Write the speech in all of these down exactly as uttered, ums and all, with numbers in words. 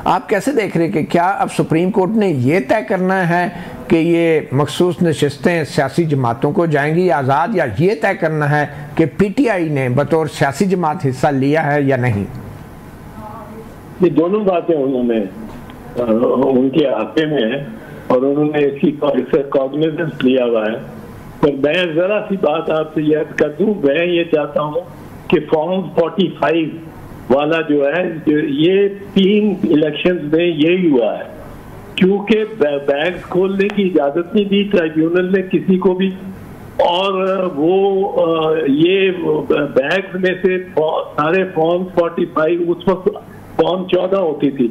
आप कैसे देख रहे हैं कि क्या अब सुप्रीम कोर्ट ने ये तय करना है कि ये मखसूस नशिस्तें सियासी जमातों को जाएंगी आज़ाद, या ये तय करना है कि पी टी आई ने बतौर सियासी जमात हिस्सा लिया है या नहीं? ये दोनों बातें उन्होंने उनके हाथे में है और उन्होंने इसकी कॉग्निजेंस लिया हुआ है। पर मैं जरा सी बात आपसे याद कर दूं, मैं ये चाहता हूं कि फॉर्म पैंतालीस वाला जो है, जो ये तीन इलेक्शंस में यही हुआ है, क्योंकि बैग्स खोलने की इजाजत नहीं दी ट्राइब्यूनल ने किसी को भी, और वो ये बैग्स में से सारे फॉर्म पैंतालीस, उस वक्त फॉर्म चौदह होती थी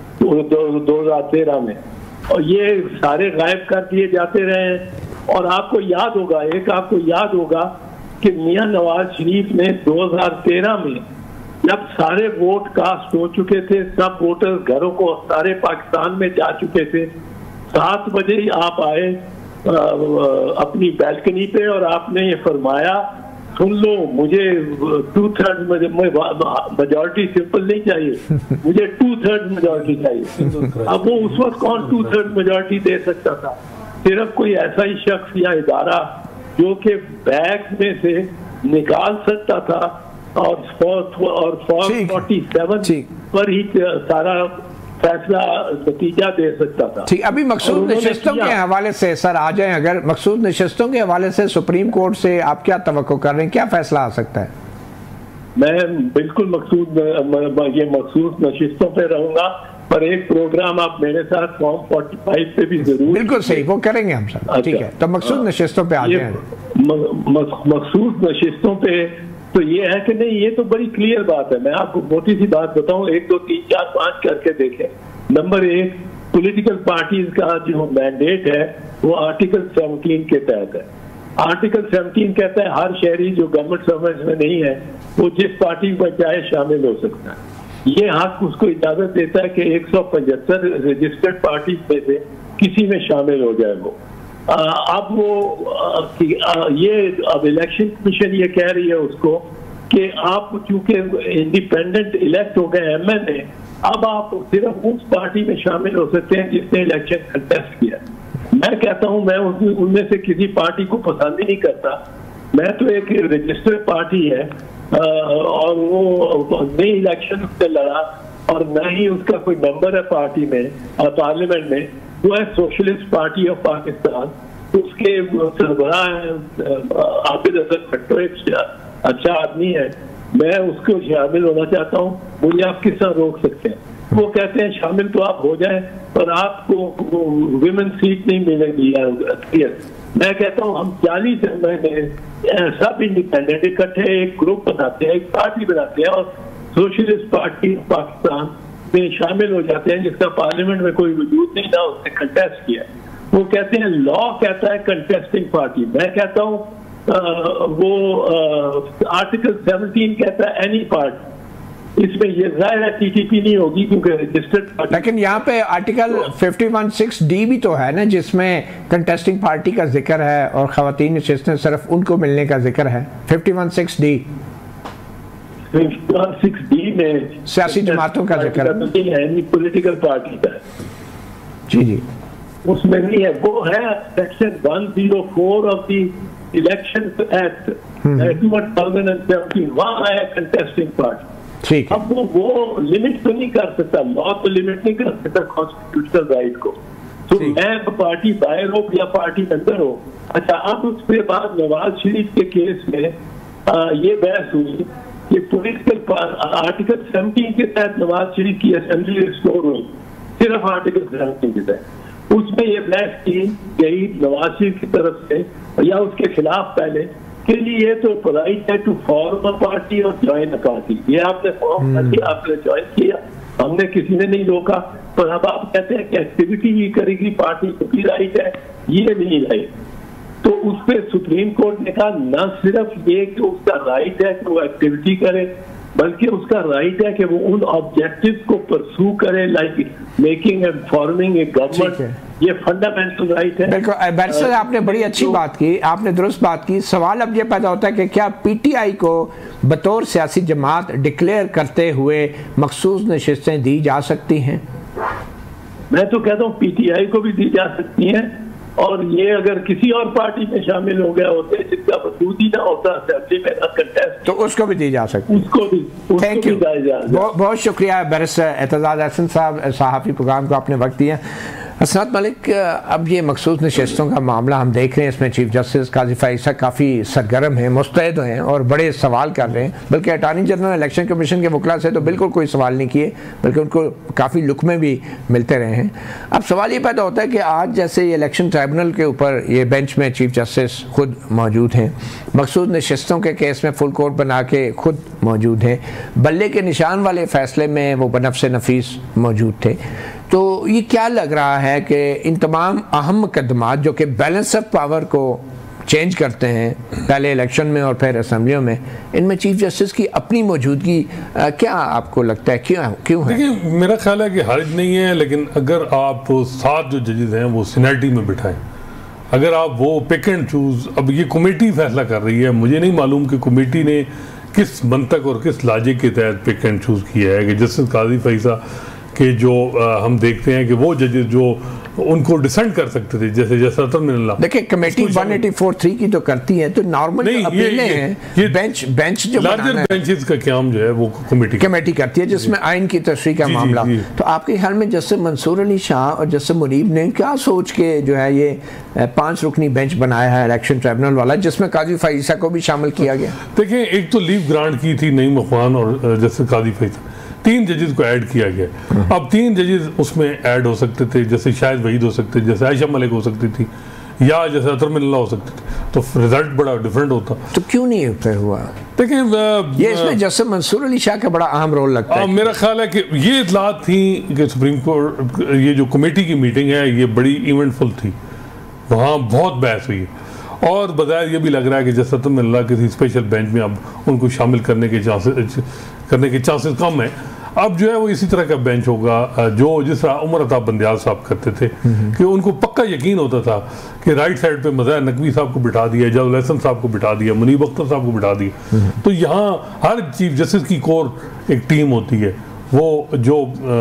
दो हजार तेरह में, और ये सारे गायब कर दिए जाते रहे। और आपको याद होगा, एक आपको याद होगा कि मियां नवाज शरीफ ने दो हजार तेरह में जब सारे वोट कास्ट हो चुके थे, सब वोटर घरों को सारे पाकिस्तान में जा चुके थे, सात बजे ही आप आए आ, अपनी बैल्कनी पे और आपने ये फरमाया, सुन लो, मुझे टू थर्ड मेजोरिटी सिंपल नहीं चाहिए, मुझे टू थर्ड मेजोरिटी चाहिए। अब वो उस वक्त कौन टू थर्ड मेजोरिटी दे सकता था? सिर्फ कोई ऐसा ही शख्स या इदारा जो कि बैग में से निकाल सकता था और और फॉर्म फोर्टी सेवन पर ही सारा फैसला नतीजा दे सकता था। ठीक, अभी मकसूद नशिस्तों के हवाले से सर आ जाएं, अगर मकसूद नशिस्तों के हवाले से सुप्रीम कोर्ट से आप क्या तवक्को कर रहे हैं, क्या फैसला आ सकता है? मैं बिल्कुल मकसूद ये मकसूद नशिस्तों पे रहूंगा, पर एक प्रोग्राम आप मेरे साथ फॉर्म पैंतालीस पे भी जरूर। बिल्कुल सही, वो करेंगे हम सर। अच्छा, ठीक है, तो मकसूद नशिस्तों पे आ जाएं। मकसूद नशिस्तों पे तो ये है कि नहीं, ये तो बड़ी क्लियर बात है। मैं आपको मोटी सी बात बताऊं, एक दो तीन चार पांच करके देखें। नंबर एक, पॉलिटिकल पार्टीज का जो मैंडेट है वो आर्टिकल सत्रह के तहत है। आर्टिकल सत्रह कहता है हर शहरी जो गवर्नमेंट सर्विस में नहीं है वो जिस पार्टी पर चाहे शामिल हो सकता है। ये हक उसको इजाजत देता है कि एक सौ पचहत्तर रजिस्टर्ड पार्टी में से किसी में शामिल हो जाए वो। आ, अब वो आ, आ, ये अब इलेक्शन कमीशन ये कह रही है उसको कि आप चूंकि इंडिपेंडेंट इलेक्ट हो गए एम एन ए, अब आप सिर्फ उस पार्टी में शामिल हो सकते हैं जिसने इलेक्शन कंटेस्ट किया। मैं कहता हूं मैं उनमें से किसी पार्टी को पसंद ही नहीं करता। मैं तो एक रजिस्टर्ड पार्टी है आ, और वो नई इलेक्शन उससे लड़ा और न ही उसका कोई नंबर है पार्टी में पार्लियामेंट में, वो है सोशलिस्ट पार्टी ऑफ पाकिस्तान। उसके सरबराह आबिद हसन भट्टो एक अच्छा आदमी है, मैं उसको शामिल होना चाहता हूँ, मुझे आप किस तरह रोक सकते हैं? वो कहते हैं शामिल तो आप हो जाएं पर आपको विमेन सीट नहीं मिलेगी। मैं कहता हूँ हम चालीस महीने सब इंडिपेंडेंट इकट्ठे एक ग्रुप बनाते हैं, एक पार्टी बनाते हैं और सोशलिस्ट पार्टी ऑफ पाकिस्तान में शामिल हो जाते हैं जिसका पार्लियामेंट में कोई वजूद नहीं था, उसने कंटेस्ट किया। वो कहते हैं लॉ कहता है कंटेस्टिंग पार्टी, मैं कहता हूँ वो आर्टिकल सत्रह कहता है एनी पार्टी। इसमें ये जाहिर है टीटीपी नहीं होगी क्योंकि रजिस्टर्ड पार्टी। लेकिन यहाँ पे आर्टिकल इक्यावन सिक्स डी भी तो है ना, जिसमें कंटेस्टिंग पार्टी का जिक्र है और खवातीन नशिस्तें सिर्फ उनको मिलने का जिक्र है। इक्यावन सिक्स डी सिक्स डी में सियासी जमातों का जिक्र है, पॉलिटिकल पार्टी का है। जी जी, उसमें नहीं है। वो है सेक्शन एक सौ चार of the election act two thousand seventeen, वहाँ है कंटेस्टिंग पार्टी। ठीक है, अब वो वो लिमिट तो नहीं कर सकता, लॉ तो लिमिट नहीं कर सकता कॉन्स्टिट्यूशनल राइट को। तो मैं पार्टी बाहर हो या पार्टी अंदर हो। अच्छा, अब उसके बाद नवाज शरीफ के केस में आ, ये बहस हुई कि पॉलिटिकल आर्टिकल सत्रह के तहत नवाज शरीफ की असेंबली रिस्टोर हुई, सिर्फ आर्टिकल सत्रह के तहत। उसमें ये बहस की गई नवाज शरीफ की तरफ से या उसके खिलाफ पहले के लिए तो राइट है टू फॉर्म अ पार्टी और ज्वाइन अ पार्टी। ये आपने फॉर्म कर दिया, आपने ज्वाइन किया, हमने किसी ने नहीं रोका। पर अब आप कहते हैं कि एक्टिविटी ही करेगी पार्टी, क्योंकि राइट है, ये नहीं राइट। तो उस पर सुप्रीम कोर्ट ने कहा न सिर्फ ये कि उसका राइट है कि वो एक्टिविटी करे, बल्कि उसका राइट है कि वो उन ऑब्जेक्टिव्स को परस्यू करे, like making and forming a government, ये फंडामेंटल राइट है। बिल्कुल बैरिस्टर, आपने बड़ी अच्छी तो, बात की, आपने दुरुस्त बात की। सवाल अब ये पैदा होता है कि क्या पीटीआई को बतौर सियासी जमात डिक्लेयर करते हुए मखसूस नशिस्तें दी जा सकती हैं? मैं तो कहता हूँ पीटीआई को भी दी जा सकती हैं, और ये अगर किसी और पार्टी में शामिल हो गया होते जिसका वजूद ही ना होता असेंबली में ना कंटेस्ट, तो उसको भी दी जा सकती है। उसको भी थैंक यू, बहुत बहुत शुक्रिया बैरिस्टर एतजाज अहसन साहब, सहाफ़ी प्रोग्राम को आपने वक्त दिया। हसनत मलिक, अब ये मखसूस नशिस्तों का मामला हम देख रहे हैं, इसमें चीफ जस्टिस काजी फ़ाइज़ काफ़ी सरगर्म हैं, मुस्तैद हैं और बड़े सवाल कर रहे हैं, बल्कि अटॉर्नी जनरल इलेक्शन कमीशन के वकला से तो बिल्कुल कोई सवाल नहीं किए, बल्कि उनको काफ़ी लुकमे भी मिलते रहे हैं। अब सवाल ये पैदा होता है कि आज जैसे ये इलेक्शन ट्राइब्यूनल के ऊपर ये बेंच में चीफ जस्टिस खुद मौजूद हैं, मखसूस नशिस्तों के केस में फुल कोर्ट बना के खुद मौजूद हैं, बल्ले के निशान वाले फ़ैसले में वो बनफ्स नफीस मौजूद थे, तो ये क्या लग रहा है कि इन तमाम अहम मुकदमात जो कि बैलेंस ऑफ पावर को चेंज करते हैं पहले इलेक्शन में और फिर असम्बलियों में, इनमें चीफ जस्टिस की अपनी मौजूदगी क्या आपको लगता है क्यों क्यों है? देखिए, मेरा ख्याल है कि हर्ज नहीं है, लेकिन अगर आप सात जो जजेस हैं वो सीनियरिटी में बिठाएं, अगर आप वो पिक एंड चूज, अब ये कमेटी फैसला कर रही है, मुझे नहीं मालूम कि कमेटी ने किस मंतक और किस लॉजिक के तहत पिक एंड चूज किया है कि जस्टिस काजी फ़ाइज़ कि जो आ, हम देखते हैं कि वो जजेस जो उनको डिसेंट कर सकते थे, जैसे जैसा देखिए कमेटी एक सौ तिरासी की तो करती है, तो नॉर्मल अपीलें हैं, ये बेंच बेंच जो लार्जर बेंचेस का काम जो है वो कमेटी कमेटी करती है, जिसमें आइन की तशरीह का मामला। तो आपके ख्याल में जस्टिस मंसूर अली शाह और जस्टिस मुनीब ने क्या सोच के जो है ये पांच रुकनी बेंच बनाया है इलेक्शन ट्राइब्यूनल वाला, जिसमें काजी फ़ाइज़ को भी शामिल किया गया? देखिए, एक तो लीव ग्रांट की थी नईम अफ़गान और जस्टिस काजी फ़ाइज़, तीन जजेस को ऐड किया गया। अब तीन जजेस उसमें ऐड हो सकते थे, जैसे शायद वहीद हो सकते थे, जैसे आयशा मलिक हो सकती थी, या जैसे अतर मिल्ला हो सकती थी, तो रिजल्ट बड़ा डिफरेंट होता। तो क्यों नहीं फिर हुआ? देखिए, ये इसमें जस्टिस मंसूर अली शाह का बड़ा अहम रोल लगता आ, है। मेरा ख्याल है कि ये इतलात थी कि सुप्रीम कोर्ट, ये जो कमेटी की मीटिंग है ये बड़ी इवेंटफुल थी, वहाँ बहुत बहस हुई, और बजाय ये भी लग रहा है कि जैसे अतर मिल्ला किसी स्पेशल बेंच में अब उनको शामिल करने के चांसेस करने के चांसेस कम है। अब जो है वो इसी तरह का बेंच होगा जो जिस तरह उमर अता बंदियाल साहब करते थे, कि उनको पक्का यकीन होता था कि राइट साइड पे मज़ार नकवी साहब को बिठा दिया, जवाद हसन साहब को बिठा दिया, मुनीब अख्तर साहब को बिठा दिया। तो यहाँ हर चीफ जस्टिस की कोर एक टीम होती है, वो जो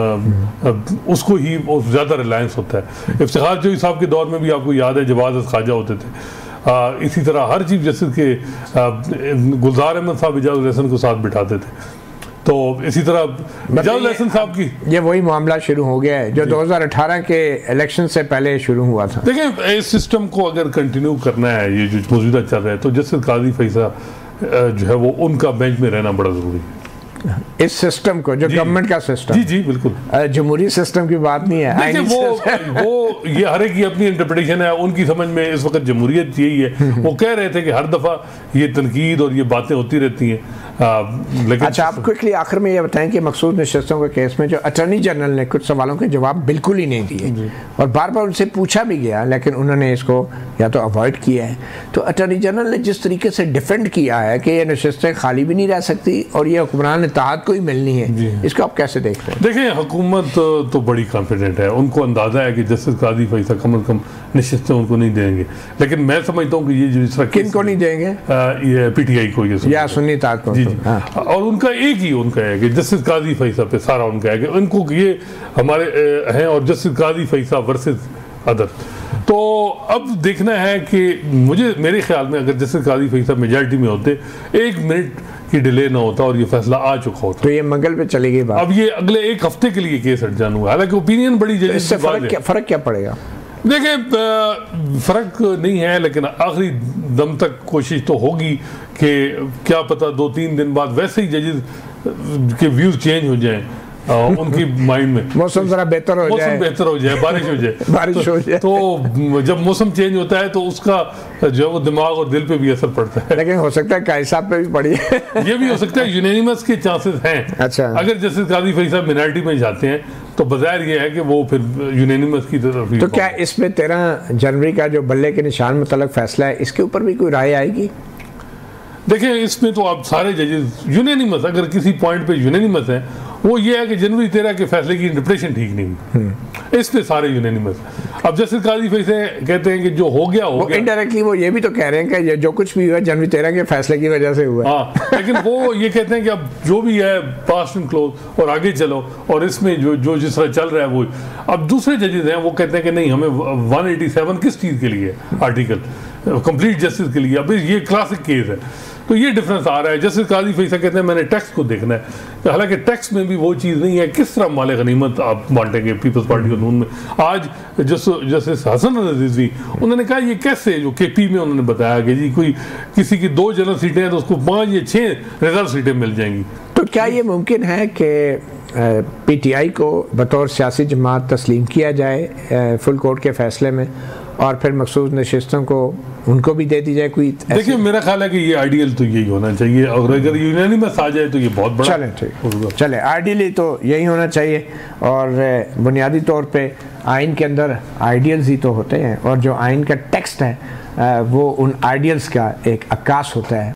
आ, उसको ही ज़्यादा रिलायंस होता है। इफ्तिखार जोई साहब के दौर में भी आपको याद है जवाद ख्वाजा होते थे, आ, इसी तरह हर चीफ जस्टिस के गुलजार अहमद साहब जवाद हसन को साथ बिठाते थे। तो इसी तरह जवाद हसन साहब की ये वही मामला शुरू हो गया है जो दो हज़ार अठारह के इलेक्शन से पहले शुरू हुआ था। देखिए, इस सिस्टम को अगर कंटिन्यू करना है, ये जो मौजूदा चल रहा है, तो जस्टिस काजी फ़ाइज़ जो है वो उनका बेंच में रहना बड़ा ज़रूरी है। इस सिस्टम को जो गवर्नमेंट का सिस्टम, जी जी बिल्कुल, जमहूरी सिस्टम की बात नहीं है। देखिए, वो वो ये हर एक की अपनी इंटरप्रिटेशन है, उनकी समझ में इस वक्त जमहूरियत यही है। वो कह रहे थे कि हर दफ़ा ये तनकीद और ये बातें होती रहती हैं। लेकिन अच्छा, आप क्विकली आखिर में ये बताएं कि मखसूस नशिस्तों के केस में जो अटॉर्नी जनरल ने कुछ सवालों के जवाब बिल्कुल ही नहीं दिए और बार बार उनसे पूछा भी गया, लेकिन उन्होंने इसको या तो अवॉइड किया है। तो अटॉर्नी जनरल ने जिस तरीके से डिफेंड किया है कि ये नशिस्तें खाली भी नहीं रह सकती और ये हुक्मरान इत्तेहाद को ही मिलनी है, इसको आप कैसे देख रहे हैं? देखिए, हुकूमत तो बड़ी कॉन्फिडेंट है, उनको अंदाजा है कि जस्टिस काजी फ़ाइज़ कम अज़ कम नशिस्तें उनको नहीं देंगे, लेकिन मैं समझता हूँ कि ये जिस तरह किन को नहीं देंगे, ये पी टी आई को या सुन्नी ताक को, हाँ। और उनका एक ही उनका है कि जस्टिस काजी फ़ाइज़ पे सारा उनका है कि उनको ये हमारे हैं, और justice Qazi Faez versus other. तो अब देखना है कि मुझे मेरे ख्याल में अगर जस्टिस काजी फ़ाइज़ मेजॉरिटी में होते, एक मिनट की डिले ना होता और ये फैसला आ चुका होता। तो ये मंगल पे चली गई बात। अब ये अगले एक हफ्ते के लिए केस हट जाना हुआ, हालांकि ओपिनियन बड़ी जल्दी। इससे फर्क क्या फर्क क्या पड़ेगा? देखिए, फर्क नहीं है, लेकिन आखिरी दम तक कोशिश तो होगी कि क्या पता दो तीन दिन बाद वैसे ही जजेस के व्यूज चेंज हो जाएं, उनकी माइंड में मौसम जरा बेहतर हो जाए, मौसम बेहतर हो जाए, बारिश हो जाए बारिश तो, हो जाए तो जब मौसम चेंज होता है तो उसका जो है वो दिमाग और दिल पे भी असर पड़ता है। लेकिन हो सकता है काजी साहब पे भी पड़ी है। ये भी हो सकता है, यूनानिमस के चांसेस हैं। अच्छा, अगर जस्टिस काजी फ़ाइज़ मिनॉरिटी में जाते हैं तो बज़ाहिर ये है कि वो फिर यूनानिमस की तरफ। तो क्या इसमें तेरह जनवरी का जो बल्ले के निशान मुतल्लिक़ फैसला है, इसके ऊपर भी कोई राय आएगी? देखें इसमें तो आप सारे जजेस यूनानिमस, अगर किसी पॉइंट पे यूनानिमस है वो ये है कि जनवरी तेरह के फैसले की इंटरप्रिटेशन ठीक नहीं हुई, इस पे सारे यूनानिमस। अब जस्टिस काजी फैसले कहते हैं कि जो हो गया हो गया, इनडायरेक्टली वो ये भी तो कह रहे हैं कि जो कुछ भी हुआ जनवरी तेरह के फैसले की वजह से हुआ। हाँ, लेकिन वो ये कहते हैं कि अब जो भी है पास्ट एंड क्लोज और आगे चलो, और इसमें जो जो जिस तरह चल रहा है वो। अब दूसरे जजेस हैं वो कहते हैं कि नहीं, हमें वन एटी सेवन किस चीज़ के लिए आर्टिकल कंप्लीट जस्टिस के लिए, अब ये क्लासिक केस है, तो ये डिफरेंस आ रहा है। जस्टिस काजी फैसला कहते हैं मैंने टैक्स को देखना है, तो हालांकि टैक्स में भी वो चीज़ नहीं है किस तरह माले गनीमत आप बांटेंगे पीपल्स पार्टी कानून में। आज जस्टिस हसन रिजवी उन्होंने कहा ये कैसे, जो के पी में उन्होंने बताया कि जी कोई किसी की दो जनरल सीटें हैं तो उसको पाँच या छः रिजर्व सीटें मिल जाएंगी। तो क्या ये मुमकिन है कि पी टी आई को बतौर सियासी जमात तस्लीम किया जाए फुल कोर्ट के फैसले में, और फिर मखसूस नशिस्तों को उनको भी दे दी जाए कोई? देखिए मेरा ख्याल है कि ये आइडियल तो यही होना चाहिए, और अगर यूनानिमस आ जाए तो ये बहुत बड़ा। चले ठीक, चले आइडियली तो यही होना चाहिए, और बुनियादी तौर पे आइन के अंदर आइडियल्स ही तो होते हैं, और जो आइन का टेक्स्ट है वो उन आइडियल्स का एक अक्कास होता है।